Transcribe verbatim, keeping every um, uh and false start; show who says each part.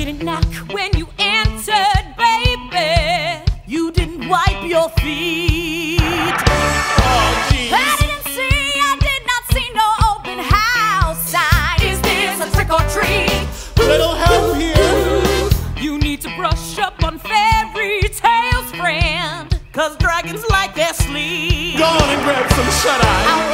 Speaker 1: didn't knock when you entered, baby. You didn't wipe your feet.
Speaker 2: Oh, geez.
Speaker 1: I didn't see, I did not see no open house sign. Is this a trick or treat?
Speaker 2: Little help here.
Speaker 1: You need to brush up on fairy tales, friend, 'cause dragons like their sleep.
Speaker 2: Go on and grab some shut-eye.